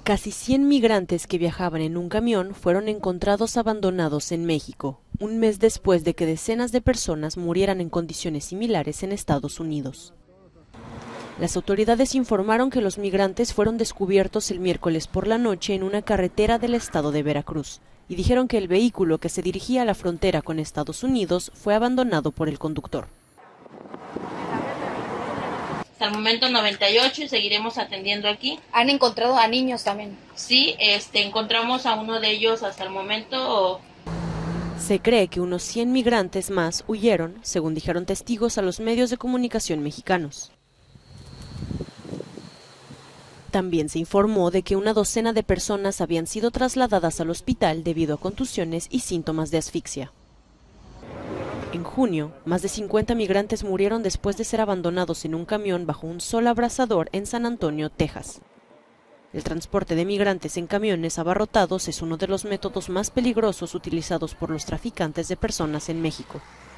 Casi 100 migrantes que viajaban en un camión fueron encontrados abandonados en México, un mes después de que decenas de personas murieran en condiciones similares en Estados Unidos. Las autoridades informaron que los migrantes fueron descubiertos el miércoles por la noche en una carretera del estado de Veracruz y dijeron que el vehículo que se dirigía a la frontera con Estados Unidos fue abandonado por el conductor. Hasta el momento 98 y seguiremos atendiendo aquí. ¿Han encontrado a niños también? Sí, encontramos a uno de ellos hasta el momento. Se cree que unos 100 migrantes más huyeron, según dijeron testigos a los medios de comunicación mexicanos. También se informó de que una docena de personas habían sido trasladadas al hospital debido a contusiones y síntomas de asfixia. En junio, más de 50 migrantes murieron después de ser abandonados en un camión bajo un sol abrasador en San Antonio, Texas. El transporte de migrantes en camiones abarrotados es uno de los métodos más peligrosos utilizados por los traficantes de personas en México.